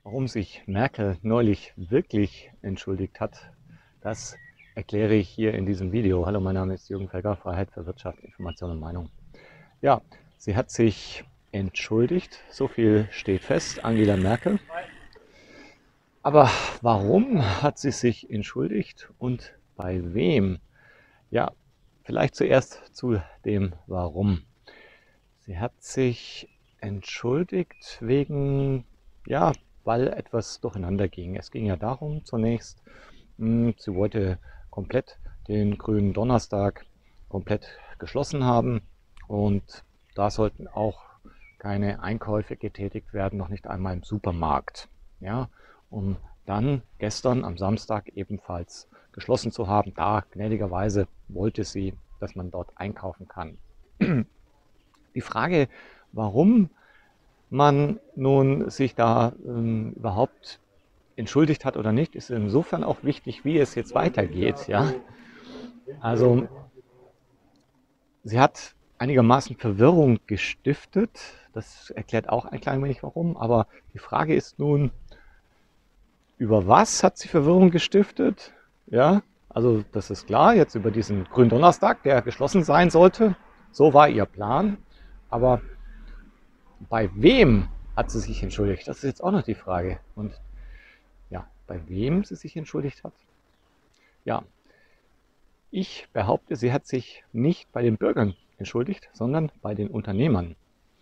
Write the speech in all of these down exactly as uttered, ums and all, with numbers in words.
Warum sich Merkel neulich wirklich entschuldigt hat, das erkläre ich hier in diesem Video. Hallo, mein Name ist Jürgen Felger, Freiheit für Wirtschaft, Information und Meinung. Ja, sie hat sich entschuldigt, so viel steht fest, Angela Merkel. Aber warum hat sie sich entschuldigt und bei wem? Ja, vielleicht zuerst zu dem Warum. Sie hat sich entschuldigt wegen, ja, weil etwas durcheinander ging. Es ging ja darum zunächst, mh, sie wollte komplett den grünen Donnerstag komplett geschlossen haben und da sollten auch keine Einkäufe getätigt werden, noch nicht einmal im Supermarkt. Ja, um dann gestern am Samstag ebenfalls geschlossen zu haben. Da gnädigerweise wollte sie, dass man dort einkaufen kann. Die Frage, warum man nun sich da ähm, überhaupt entschuldigt hat oder nicht, ist insofern auch wichtig, wie es jetzt weitergeht. Ja? Also sie hat einigermaßen Verwirrung gestiftet. Das erklärt auch ein klein wenig warum. Aber die Frage ist nun, über was hat sie Verwirrung gestiftet? Ja, also das ist klar, jetzt über diesen Gründonnerstag, der geschlossen sein sollte. So war ihr Plan. Aber bei wem hat sie sich entschuldigt? Das ist jetzt auch noch die Frage. Und ja, bei wem sie sich entschuldigt hat? Ja, ich behaupte, sie hat sich nicht bei den Bürgern entschuldigt, sondern bei den Unternehmern.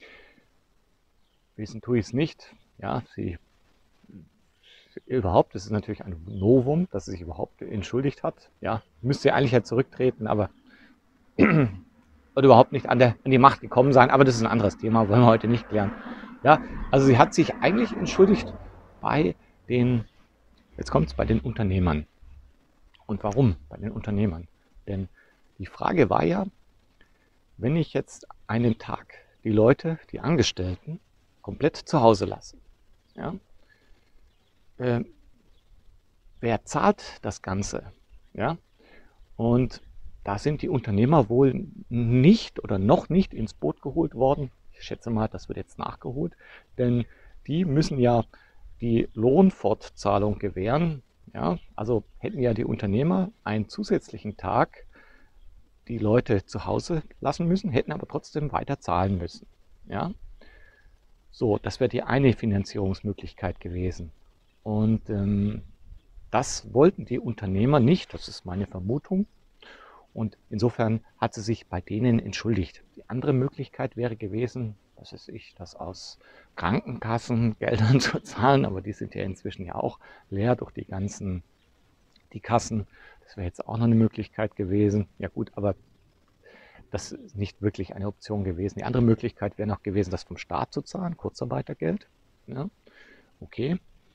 Wissen tue ich es nicht. Ja, sie überhaupt, das ist natürlich ein Novum, dass sie sich überhaupt entschuldigt hat. Ja, müsste eigentlich ja zurücktreten, aber oder überhaupt nicht an, der, an die Macht gekommen sein. Aber das ist ein anderes Thema, wollen wir heute nicht klären. Ja, also sie hat sich eigentlich entschuldigt bei den, jetzt kommt es bei den Unternehmern. Und warum bei den Unternehmern? Denn die Frage war ja, wenn ich jetzt einen Tag die Leute, die Angestellten, komplett zu Hause lasse, ja, äh, wer zahlt das Ganze? Ja? Und da sind die Unternehmer wohl nicht oder noch nicht ins Boot geholt worden. Ich schätze mal, das wird jetzt nachgeholt, denn die müssen ja die Lohnfortzahlung gewähren. Ja? Also hätten ja die Unternehmer einen zusätzlichen Tag die Leute zu Hause lassen müssen, hätten aber trotzdem weiter zahlen müssen. Ja? So, das wäre die eine Finanzierungsmöglichkeit gewesen. Und ähm, das wollten die Unternehmer nicht, das ist meine Vermutung. Und insofern hat sie sich bei denen entschuldigt. Die andere Möglichkeit wäre gewesen, was weiß ich, das aus Krankenkassengeldern zu zahlen, aber die sind ja inzwischen ja auch leer durch die ganzen, die Kassen. Das wäre jetzt auch noch eine Möglichkeit gewesen. Ja gut, aber das ist nicht wirklich eine Option gewesen. Die andere Möglichkeit wäre noch gewesen, das vom Staat zu zahlen, Kurzarbeitergeld. Ja, okay.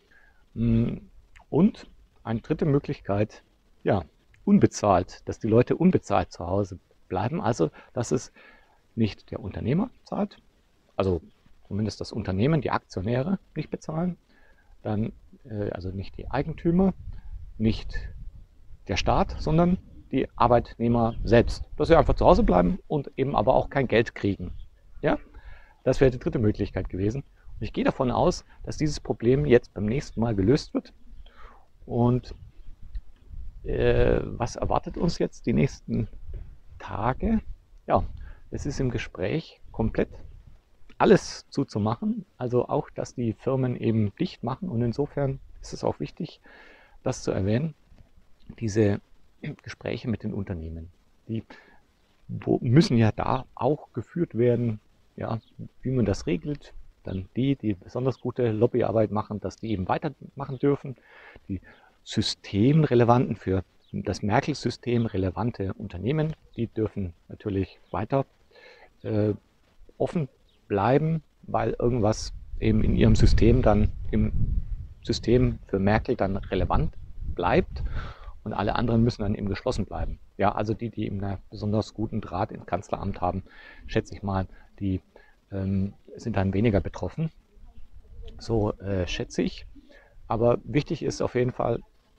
Und eine dritte Möglichkeit, ja, unbezahlt, dass die Leute unbezahlt zu Hause bleiben, also dass es nicht der Unternehmer zahlt, also zumindest das Unternehmen, die Aktionäre nicht bezahlen, dann äh, also nicht die Eigentümer, nicht der Staat, sondern die Arbeitnehmer selbst, dass sie einfach zu Hause bleiben und eben aber auch kein Geld kriegen. Ja, das wäre die dritte Möglichkeit gewesen. Und ich gehe davon aus, dass dieses Problem jetzt beim nächsten Mal gelöst wird. Und äh, was erwartet uns jetzt die nächsten Tage? Ja, es ist im Gespräch komplett alles zuzumachen, also auch, dass die Firmen eben dicht machen. Und insofern ist es auch wichtig, das zu erwähnen, diese Gespräche mit den Unternehmen, die müssen ja da auch geführt werden, ja, wie man das regelt. Dann die, die besonders gute Lobbyarbeit machen, dass die eben weitermachen dürfen. Die systemrelevanten, für das Merkel-System relevante Unternehmen, die dürfen natürlich weiter äh, offen bleiben, weil irgendwas eben in ihrem System dann im System für Merkel dann relevant bleibt. Und alle anderen müssen dann eben geschlossen bleiben. Ja, also die, die eben einen besonders guten Draht ins Kanzleramt haben, schätze ich mal, die ähm, sind dann weniger betroffen. So äh, schätze ich. Aber wichtig ist auf jeden Fall,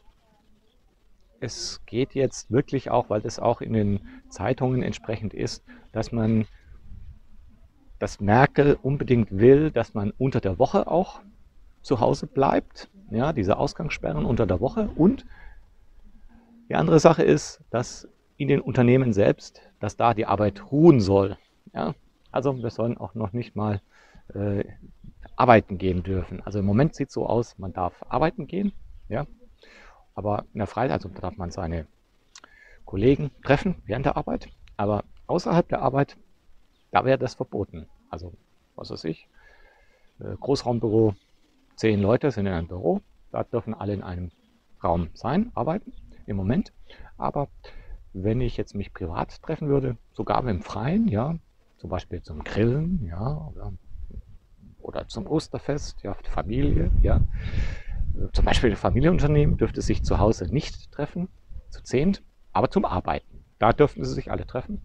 es geht jetzt wirklich auch, weil das auch in den Zeitungen entsprechend ist, dass man, dass Merkel unbedingt will, dass man unter der Woche auch zu Hause bleibt, ja, diese Ausgangssperren unter der Woche. Und die andere Sache ist, dass in den Unternehmen selbst, dass da die Arbeit ruhen soll. Ja? Also wir sollen auch noch nicht mal äh, arbeiten gehen dürfen. Also im Moment sieht es so aus, man darf arbeiten gehen, ja, aber in der Freizeit, also da darf man seine Kollegen treffen während der Arbeit, aber außerhalb der Arbeit, da wäre das verboten. Also was weiß ich, Großraumbüro, zehn Leute sind in einem Büro, da dürfen alle in einem Raum sein, arbeiten im Moment. Aber wenn ich jetzt mich privat treffen würde, sogar im Freien, ja, zum Beispiel zum Grillen, ja, oder, oder zum Osterfest, ja, für die Familie, ja, zum Beispiel ein Familienunternehmen dürfte sich zu Hause nicht treffen, zu zehnt, aber zum Arbeiten. Da dürften sie sich alle treffen.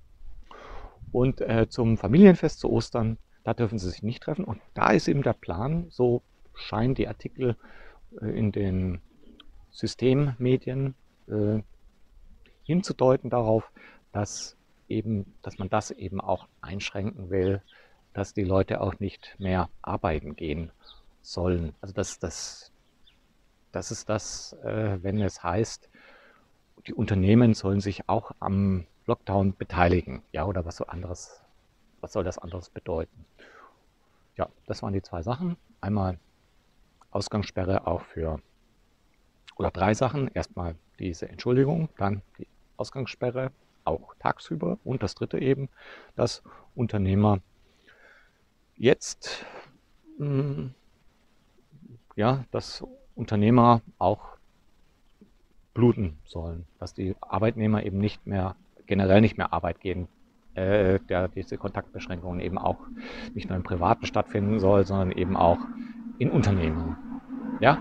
Und äh, zum Familienfest zu Ostern, da dürfen sie sich nicht treffen. Und da ist eben der Plan, so scheinen die Artikel äh, in den Systemmedien äh, hinzudeuten darauf, dass eben, dass man das eben auch einschränken will, dass die Leute auch nicht mehr arbeiten gehen sollen. Also das, das, das ist das, äh, wenn es heißt, die Unternehmen sollen sich auch am Lockdown beteiligen. Ja, oder was so anderes, was soll das anderes bedeuten? Ja, das waren die zwei Sachen. Einmal Ausgangssperre auch für, oder drei Sachen. Erstmal diese Entschuldigung, dann die Ausgangssperre auch tagsüber und das dritte eben, dass Unternehmer jetzt, mh, ja, dass Unternehmer auch bluten sollen, dass die Arbeitnehmer eben nicht mehr, generell nicht mehr Arbeit gehen, äh, der diese Kontaktbeschränkungen eben auch nicht nur im Privaten stattfinden soll, sondern eben auch in Unternehmen. Ja,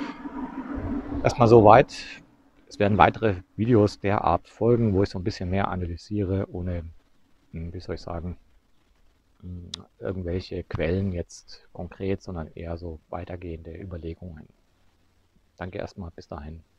erstmal soweit. Es werden weitere Videos der Art folgen, wo ich so ein bisschen mehr analysiere, ohne, wie soll ich sagen, irgendwelche Quellen jetzt konkret, sondern eher so weitergehende Überlegungen. Danke erstmal, bis dahin.